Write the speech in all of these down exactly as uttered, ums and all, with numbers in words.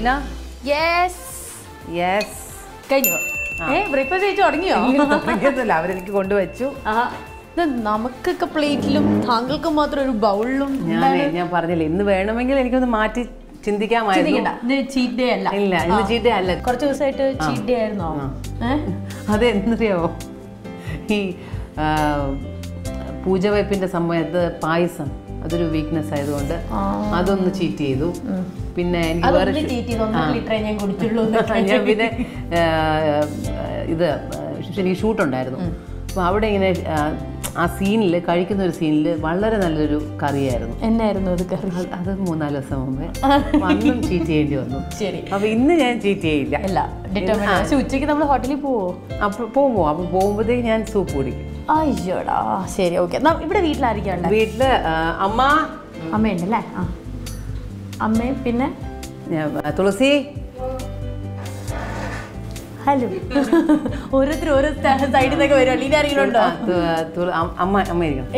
Amina? Yes. Yes. കഴിഞ്ഞു. ഏ breakfast കഴിച്ചു തുടങ്ങിയോ? തുടങ്ങിയതല്ല, അവരെനിക്ക് കൊണ്ടുവച്ചു. നമുക്കൊക്കെ പ്ലേറ്റിലും താങ്കൾക്ക് മാത്രം ഒരു ബൗളിലും. ഞാൻ ഞാൻ പറഞ്ഞില്ലേ, ഇന്ന് വേണമെങ്കിൽ എനിക്കൊന്ന് മാറ്റി ചിന്തിക്കാമായിരുന്നു. ചീറ്റ് ഡേ അല്ല. ഇല്ല, ഇന്ന് ചീറ്റ് ഡേ അല്ല. കുറച്ച് ദിവസമായിട്ട് ചീറ്റ് ഡേ ആയിരുന്നോ? അതെന്തറിയാവോ, ഈ പൂജവയ്പ്പിന്റെ സമയത്ത് പായസം അതൊരു വീക്ക്നെസ് ആയതുകൊണ്ട് അതൊന്ന് ചീറ്റ് ചെയ്തു. പിന്നെ എനിക്ക് വേറെ ഞാൻ പിന്നെ ഇത് എനിക്ക് ഷൂട്ടുണ്ടായിരുന്നു. അപ്പോൾ അവിടെ ഇങ്ങനെ ആ സീനിൽ കഴിക്കുന്ന ഒരു സീനിൽ വളരെ നല്ലൊരു കറിയായിരുന്നു. എന്നായിരുന്നു അത് കറി? അത് മൂന്നാല് ദിവസം മുമ്പേ അന്നും ചീറ്റ് ചെയ്യേണ്ടി വന്നു. ശരി, അപ്പൊ ഇന്ന് ഞാൻ ചീറ്റ് ചെയ്യില്ല. ഉച്ചയ്ക്ക് നമ്മൾ ഹോട്ടലിൽ പോവോ? അപ്പൊ പോവോ? അപ്പൊ പോകുമ്പോഴത്തേക്ക് ഞാൻ സൂപ്പ് കുടിക്കും. അയ്യോടാ, ശരി, ഓക്കെ. ഇവിടെ വീട്ടിലായിരിക്കും? വീട്ടില് അമ്മ അമ്മയുണ്ടല്ലേ? ആ, അമ്മയും പിന്നെ തുളസി. ഹലോ. ഓരോരുത്തർ ഓരോ സൈഡിൽ നിന്നൊക്കെ വരും. അല്ലെങ്കിൽ ആരെങ്കിലും ഉണ്ടോ? അമ്മ അമ്മയായിരിക്കും.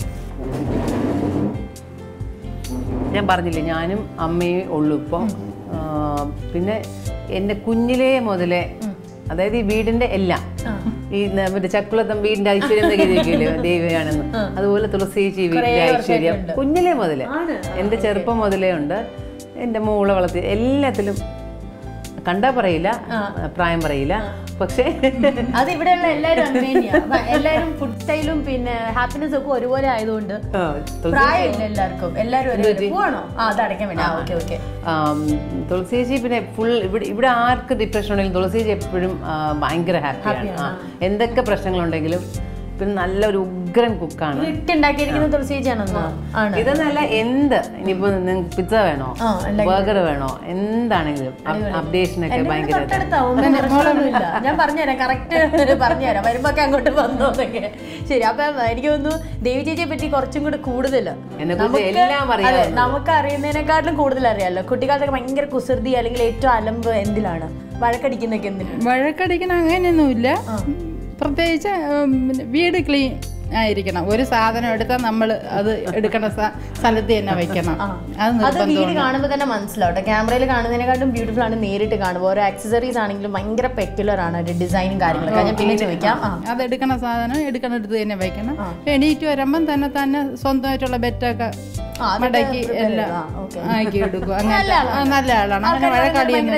ഞാൻ പറഞ്ഞില്ലേ, ഞാനും അമ്മയും ഉള്ളു ഇപ്പം. പിന്നെ എൻ്റെ കുഞ്ഞിലേ മുതലേ, അതായത് ഈ വീടിന്റെ എല്ലാം, ഈ മറ്റേ ചക്കുളത്തം വീടിന്റെ ഐശ്വര്യം എന്നൊക്കെ ഇരിക്കില്ലേ ദൈവയാണെന്ന്, അതുപോലെ തുളസി വീടിന്റെ ഐശ്വര്യം കുഞ്ഞിലേ മുതലേ, എൻ്റെ ചെറുപ്പം മുതലേ ഉണ്ട്. എൻ്റെ മോളെ വളർത്തി എല്ലാത്തിലും കണ്ടാ പറയില്ല, പ്രായം പറയില്ല, പക്ഷേ അത് ഇവിടെയുള്ള എല്ലാവരും എല്ലാവരും ഫുഡ് സ്റ്റൈലും പിന്നെ ഹാപ്പിനെസ് ഒക്കെ ഒരുപോലെ ആയതുകൊണ്ട് പ്രായമില്ല എല്ലാവർക്കും. എല്ലാവരും അതടയ്ക്കാൻ വേണ്ടി. തുളസി ചേച്ചി പിന്നെ ഫുൾ ഇവിടെ ഇവിടെ ആർക്ക് ഡിപ്രഷൻ ഉണ്ടെങ്കിലും തുളസി ചേച്ചി എപ്പോഴും ഭയങ്കര ഹാപ്പിയാണ്. എന്തൊക്കെ പ്രശ്നങ്ങളുണ്ടെങ്കിലും പിന്നെ നല്ലൊരു ഉഗ്രൻ കുക്കാണ്. ഇതെന്നല്ല, എന്ത് ഇനിയിപ്പോ നിങ്ങൾക്ക് പിസ്സ വേണോ, ബർഗർ വേണോ, എന്താണെങ്കിലും അപ്ഡേഷനൊക്കെ ഭയങ്കര. ഞാൻ പറഞ്ഞുതരാം, കറക്റ്റ് പറഞ്ഞുതരാം, വരുമ്പോ അങ്ങോട്ട് വന്നോന്നൊക്കെ. ശരി, അപ്പൊ എനിക്ക് തോന്നുന്നു ദേവി ചേച്ചിയെ പറ്റി കുറച്ചും കൂടെ കൂടുതൽ നമുക്ക് അറിയുന്നതിനെക്കാട്ടിലും കൂടുതൽ അറിയാമല്ലോ. കുട്ടിക്കാലത്തൊക്കെ ഭയങ്കര കുസൃതി അല്ലെങ്കിൽ ഏറ്റവും അലമ്പ് എന്തിലാണ്? വഴക്കടിക്കുന്നൊക്കെ എന്തിനാണ്? വഴക്കടിക്കണം അങ്ങനെയൊന്നുമില്ല. പ്രത്യേകിച്ച് വീട് ക്ലീൻ ആയിരിക്കണം. ഒരു സാധനം എടുത്താൽ നമ്മൾ അത് എടുക്കണ സ്ഥലത്ത് തന്നെ വെക്കണം. അത് വീട് കാണുമ്പോൾ തന്നെ മനസ്സിലാവട്ടെ. ക്യാമറയിൽ കാണുന്നതിനെക്കാട്ടും ബ്യൂട്ടിഫുൾ ആണ് നേരിട്ട് കാണുമ്പോൾ. ഓരോ ആക്സസറീസ് ആണെങ്കിലും ഭയങ്കര പെക്യുലർ ആണ്, ഡിസൈനും കാര്യങ്ങളൊക്കെ. ഞാൻ പിന്നെ ചോദിക്കാം, അത് എടുക്കണ സാധനം എടുക്കണടുത്ത് തന്നെ വെക്കണം. എണീറ്റ് വരുമ്പം തന്നെ തന്നെ സ്വന്തമായിട്ടുള്ള ബെറ്റൊക്കെ മടക്കി എല്ലാം ആക്കി എടുക്കും. അങ്ങനെ നല്ല ആളാണ്. അങ്ങനെ വഴക്കടിയൊന്നും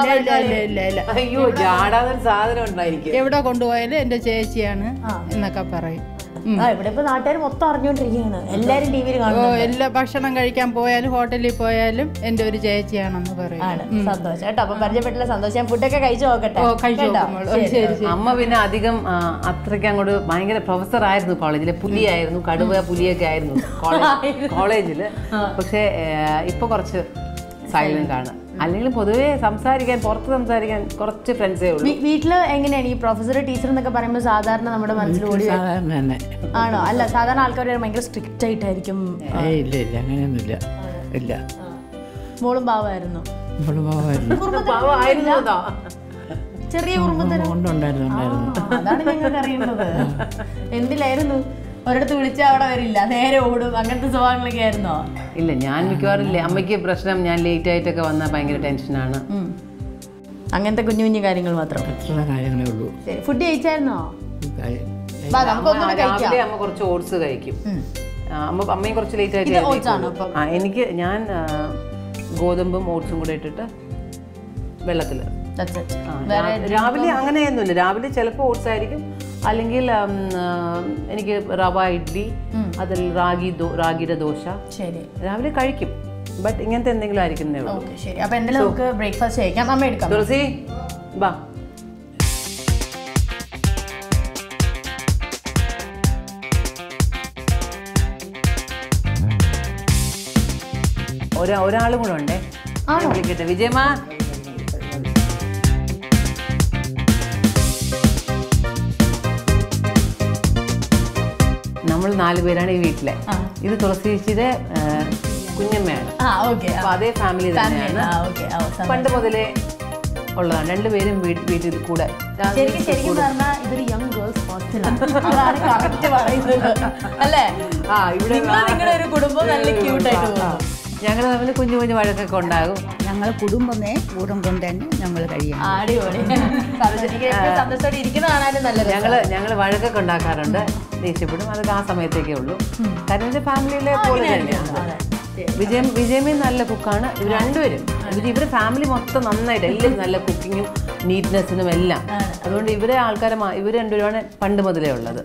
എവിടെ കൊണ്ടുപോയാലും എന്റെ ചേച്ചിയാണ് എന്നൊക്കെ പറയും. ഇവിടെ ഇപ്പൊ നാട്ടുകാർ മൊത്തം അറിഞ്ഞോണ്ടിരിക്കുകയാണ്, എല്ലാരും ടി വിയിൽ കാണും. എല്ലാ ഭക്ഷണം കഴിക്കാൻ പോയാലും ഹോട്ടലിൽ പോയാലും എന്റെ ഒരു ചേച്ചിയാണെന്ന് പറയും. സന്തോഷം കേട്ടോ. അപ്പൊ പരിചയപ്പെട്ടില്ല, സന്തോഷം. ഞാൻ ഫുഡൊക്കെ കഴിച്ചു നോക്കട്ടെ. അമ്മ പിന്നെ അധികം അത്രയ്ക്ക് അങ്ങോട്ട് ഭയങ്കര പ്രൊഫസർ ആയിരുന്നു കോളേജിലെ. പുലിയായിരുന്നു, കടുവ പുലിയൊക്കെ ആയിരുന്നു കോളേജില്. പക്ഷെ ഇപ്പൊ കുറച്ച് സൈലന്റ് ആണ്. അല്ലെങ്കിൽ പൊതുവേ സംസാരിക്കാൻ, പുറത്ത് സംസാരിക്കാൻ കുറച്ച് ഫ്രണ്ട്സേ ഉള്ളൂ. വീട്ടില് എങ്ങനെയാണ് ഈ പ്രൊഫസർ ടീച്ചർ എന്നൊക്കെ പറയുമ്പോൾ സാധാരണ നമ്മുടെ മനസ്സിൽ ഓടി ആണോ? അല്ല, സാധാരണ ആൾക്കാർ ഭയങ്കര സ്ട്രിക്റ്റ് ആയിട്ടായിരിക്കും. ഇല്ല ഇല്ല, അങ്ങനെയൊന്നുമില്ല. ഇല്ല, മോളും പാവമായിരുന്നു. ചെറിയ അതാണ് ഞങ്ങൾക്ക് അറിയുന്നത്. എന്തിലായിരുന്നു? ഒരിടത്ത് വിളിച്ചാൽ അവിടെ വരില്ല, നേരെ ഓടും, അങ്ങനത്തെ സ്വഭാവങ്ങളൊക്കെ ആയിരുന്നോ? ഇല്ല, ഞാൻ മിക്കവാറില്ല. അമ്മയ്ക്ക് പ്രശ്നം ഞാൻ ലേറ്റ് ആയിട്ടൊക്കെ വന്നാൽ ഭയങ്കര ടെൻഷനാണ്. അങ്ങനത്തെ കുഞ്ഞു കുഞ്ഞു കാര്യങ്ങൾ മാത്രം. കാര്യങ്ങളേ ഉള്ളൂ. ഫുഡ് കഴിച്ചായിരുന്നോ? രാവിലെ അമ്മ കുറച്ച് ഓട്സ് കഴിക്കും. അമ്മ അമ്മയും കുറച്ച് ലേറ്റ് ആയിട്ട്. ആ, എനിക്ക് ഞാൻ ഗോതമ്പും ഓട്സും കൂടെ ഇട്ടിട്ട് വെള്ളത്തിൽ. രാവിലെ അങ്ങനെയൊന്നുമില്ല. രാവിലെ ചിലപ്പോൾ ഓട്സ് ആയിരിക്കും, അല്ലെങ്കിൽ എനിക്ക് റവ ഇഡ്ഡലി, അതിൽ റാഗി റാഗിയുടെ ദോശ രാവിലെ കഴിക്കും. ബട്ട് ഇങ്ങനത്തെ എന്തെങ്കിലും ആയിരിക്കുന്നേ ഉള്ളൂ. ശരി, അപ്പൊ എന്തായാലും നമുക്ക് ബ്രേക്ക്ഫാസ്റ്റ് കഴിക്കാം. അമ്മ എടുക്കാം. തുളസി ബാ. ഒരാളും കൂടെ ഉണ്ടേ, വിളിക്കട്ടെ. വിജയമാ, നമ്മൾ നാല് പേരാണ് ഈ വീട്ടിലെ. ഇത് തുളസി ചേച്ചിയുടെ കുഞ്ഞമ്മയാണ്. അതേ ഫാമിലി തന്നെയാണ്, പണ്ട് മുതലേ ഉള്ളതാണ്. രണ്ടുപേരും വീട്ടിൽ കൂടെ. ശരിക്കും പറഞ്ഞാൽ ഇതൊരു യങ് ഗേൾസ് ഹോസ്റ്റലാണ്. അതാണ് കറക്റ്റ് പറയുന്നത് അല്ലേ? ആ, ഇവിടെ നിങ്ങളുടെ ഒരു കുടുംബം നല്ല ക്യൂട്ടായിട്ട് പോകുന്നു. ഞങ്ങൾ തമ്മിൽ കുഞ്ഞു കുഞ്ഞു വഴക്കൊക്കെ ഉണ്ടാകും. ഞങ്ങൾ കുടുംബമേ കൂടം കൊണ്ട് തന്നെ ഞങ്ങൾ കഴിയണം. സന്തോഷത്തോടെ ഇരിക്കുന്നതാണാലും നല്ലത്. ഞങ്ങൾ ഞങ്ങൾ വഴക്കൊക്കെ ഉണ്ടാക്കാറുണ്ട്, ദേഷ്യപ്പെടും. അതൊക്കെ ആ സമയത്തേക്കേ ഉള്ളൂ. കാരണം വെച്ചാൽ ഫാമിലിയിലെ പോലെ തന്നെയാണ്. വിജയം വിജയമേ നല്ല കുക്കാണ്. ഇവർ രണ്ടുപേരും ഇവരുടെ ഫാമിലി മൊത്തം നന്നായിട്ട് എല്ലാവരും നല്ല കുക്കിങ്ങും നീറ്റ്നെസ്സിനും എല്ലാം. അതുകൊണ്ട് ഇവരെ ആൾക്കാരെ ഇവർ രണ്ടുപേരുമാണ് പണ്ട് മുതലേ ഉള്ളത്.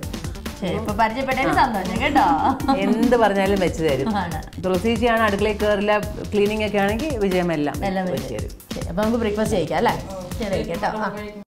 എന്ത് പറഞ്ഞാലും വെച്ച് തരും. തുളസീച്ചിയാണ് അടുക്കളയിൽ കയറില്ല, ക്ലീനിങ് ഒക്കെ ആണെങ്കിൽ വിജയമെല്ലാം വെച്ച് തരും. അപ്പൊ നമുക്ക് ബ്രേക്ക്ഫാസ്റ്റ് കഴിക്കാം അല്ലേ? കേട്ടോ.